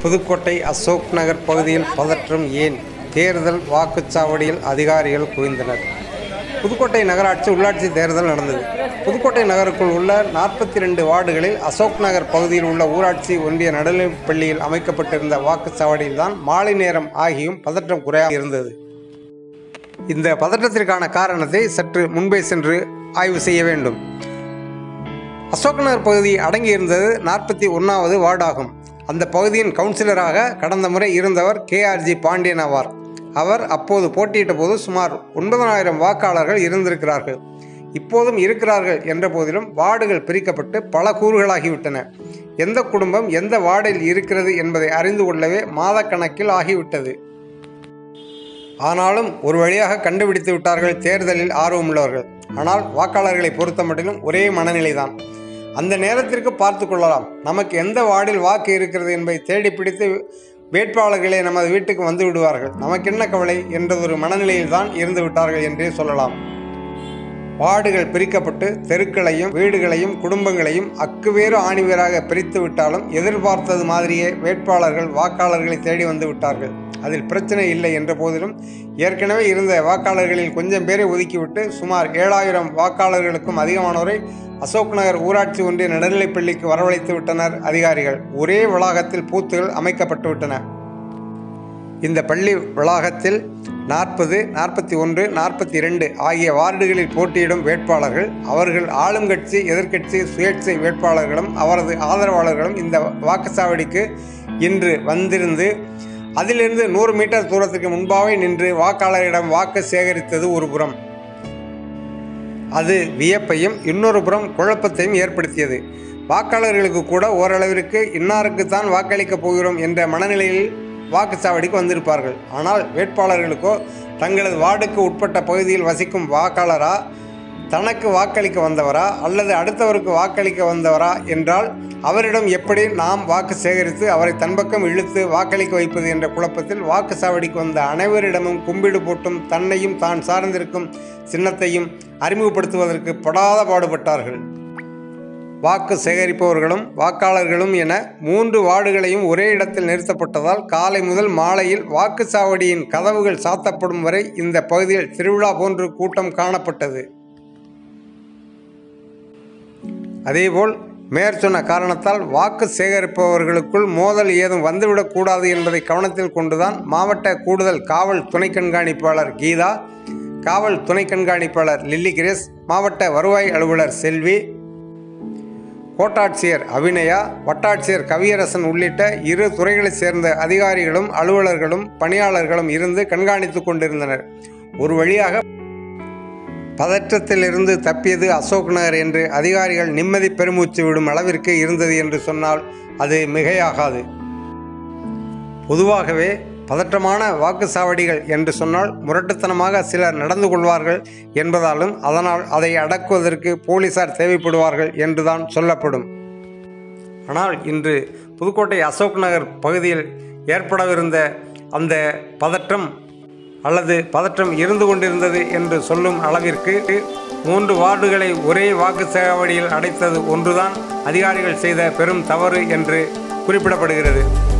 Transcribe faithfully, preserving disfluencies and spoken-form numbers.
புதுக்கோட்டை அசோக் நகர் பகுதியில் பதற்றம் ஏன்? தேர்தல் வாக்குச்சாவடியில் அதிகாரிகள் குவிந்தனர். புதுக்கோட்டை நகராட்சி உள்ளாட்சி தேர்தல் நடந்தது. புதுக்கோட்டை நகருக்குள் உள்ள நாற்பத்தி ரெண்டு வார்டுகளில் அசோக் நகர் பகுதியில் உள்ள ஊராட்சி ஒன்றிய நடுநிலைப்பள்ளியில் அமைக்கப்பட்டிருந்த வாக்குச்சாவடியில் தான் மாலை நேரம் ஆகியும் பதற்றம் குறையாக இருந்தது. இந்த பதற்றத்திற்கான காரணத்தை சற்று முன்பே சென்று ஆய்வு செய்ய வேண்டும். அசோக் நகர் பகுதி அடங்கியிருந்தது நாற்பத்தி ஒன்றாவது வார்டாகும். அந்த பகுதியின் கவுன்சிலராக கடந்த முறை இருந்தவர் கே ஆர் ஜி பாண்டியன் ஆவார். அவர் அப்போது போட்டியிட்ட போது சுமார் ஒன்பதாயிரம் வாக்காளர்கள் இருந்திருக்கிறார்கள். இப்போதும் இருக்கிறார்கள் என்ற போதிலும் வார்டுகள் பிரிக்கப்பட்டு பல கூறுகளாகிவிட்டன. எந்த குடும்பம் எந்த வார்டில் இருக்கிறது என்பதை அறிந்து கொள்ளவே மாதக்கணக்கில் ஆகிவிட்டது. ஆனாலும் ஒரு வழியாக கண்டுபிடித்து விட்டார்கள் தேர்தலில் ஆர்வமுள்ளவர்கள். ஆனால் வாக்காளர்களை பொறுத்த மட்டிலும் ஒரே மனநிலைதான். அந்த நேரத்திற்கு பார்த்து கொள்ளலாம். நமக்கு எந்த வார்டில் வாக்கு இருக்கிறது என்பதை தேடி பிடித்து வேட்பாளர்களே நமது வீட்டுக்கு வந்து விடுவார்கள். நமக்கு என்ன கவலை என்றதொரு மனநிலையில் தான் இருந்து விட்டார்கள் என்றே சொல்லலாம். வார்டுகள் பிரிக்கப்பட்டு தெருக்களையும் வீடுகளையும் குடும்பங்களையும் அக்குவேறு ஆணிவேராக பிரித்து விட்டாலும் எதிர்பார்த்தது மாதிரியே வேட்பாளர்கள் வாக்காளர்களை தேடி வந்து விட்டார்கள். அதில் பிரச்சனை இல்லை என்ற போதிலும் ஏற்கனவே இருந்த வாக்காளர்களில் கொஞ்சம் பேரை ஒதுக்கிவிட்டு சுமார் ஏழாயிரம் வாக்காளர்களுக்கும் அதிகமானோரை அசோக் நகர் ஊராட்சி ஒன்றிய நடுநிலைப்பள்ளிக்கு வரவழைத்து விட்டனர் அதிகாரிகள். ஒரே வளாகத்தில் பூத்துகள் அமைக்கப்பட்டு விட்டன. இந்த பள்ளி வளாகத்தில் நாற்பது நாற்பத்தி ஒன்று நாற்பத்தி இரண்டு ஆகிய வார்டுகளில் போட்டியிடும் வேட்பாளர்கள், அவர்கள் ஆளும் கட்சி எதிர்க்கட்சி சுயேட்சை வேட்பாளர்களும் அவரது ஆதரவாளர்களும் இந்த வாக்குச்சாவடிக்கு இன்று வந்திருந்து அதிலிருந்து நூறு மீட்டர் தூரத்துக்கு முன்பாகவே நின்று வாக்காளரிடம் வாக்கு சேகரித்தது ஒரு புறம். அது வியப்பையும் இன்னொரு புறம் குழப்பத்தையும் ஏற்படுத்தியது. வாக்காளர்களுக்கு கூட ஓரளவிற்கு இன்னாருக்குத்தான் வாக்களிக்கப் போகிறோம் என்ற மனநிலையில் வாக்குச்சாவடிக்கு வந்திருப்பார்கள். ஆனால் வேட்பாளர்களுக்கோ தங்களது வார்டுக்கு உட்பட்ட பகுதியில் வசிக்கும் வாக்காளரா, தனக்கு வாக்களிக்க வந்தவரா அல்லது அடுத்தவருக்கு வாக்களிக்க வந்தவரா என்றால் அவரிடம் எப்படி நாம் வாக்கு சேகரித்து அவரை தன்பக்கம் இழுத்து வாக்களிக்க வைப்பது என்ற குழப்பத்தில் வாக்குச்சாவடிக்கு வந்த அனைவரிடமும் கும்பிடு போட்டும் தன்னையும் தான் சார்ந்திருக்கும் சின்னத்தையும் அறிமுகப்படுத்துவதற்கு படாத பாடுபட்டார்கள். வாக்கு சேகரிப்பவர்களும் வாக்காளர்களும் என மூன்று வார்டுகளையும் ஒரே இடத்தில் நிறுத்தப்பட்டதால் காலை முதல் மாலையில் வாக்குச்சாவடியின் கதவுகள் சாத்தப்படும் வரை இந்த பகுதியில் திருவிழா போன்று கூட்டம் காணப்பட்டது. அதேபோல் மேற்சொன்ன காரணத்தால் வாக்கு சேகரிப்பவர்களுக்குள் மோதல் ஏதும் வந்துவிடக்கூடாது என்பதை கவனத்தில் கொண்டுதான் மாவட்ட கூடுதல் காவல் துணை கண்காணிப்பாளர் கீதா, காவல் துணை கண்காணிப்பாளர் லில்லி கிரேஸ், மாவட்ட வருவாய் அலுவலர் செல்வி, கோட்டாட்சியர் அபிநயா, வட்டாட்சியர் கவியரசன் உள்ளிட்ட இரு துறைகளைச் சேர்ந்த அதிகாரிகளும் அலுவலர்களும் பணியாளர்களும் இருந்து கண்காணித்து கொண்டிருந்தனர். ஒரு வழியாக பதற்றத்திலிருந்து தப்பியது அசோக் நகர் என்று அதிகாரிகள் நிம்மதி பெருமூச்சு விடும் அளவிற்கு இருந்தது என்று சொன்னால் அது மிகையாகாது. பொதுவாகவே பதற்றமான வாக்குச்சாவடிகள் என்று சொன்னால் முரட்டுத்தனமாக சிலர் நடந்து கொள்வார்கள் என்பதாலும் அதனால் அதை அடக்குவதற்கு போலீசார் தேவைப்படுவார்கள் என்றுதான் சொல்லப்படும். ஆனால் இன்று புதுக்கோட்டை அசோக் நகர் பகுதியில் ஏற்படவிருந்த அந்த பதற்றம் அல்லது பதற்றம் இருந்து கொண்டிருந்தது என்று சொல்லும் அளவிற்கு மூன்று வார்டுகளை ஒரே வாக்குச்சாவடியில் அடைத்தது ஒன்றுதான் அதிகாரிகள் செய்த பெரும் தவறு என்று குறிப்பிடப்படுகிறது.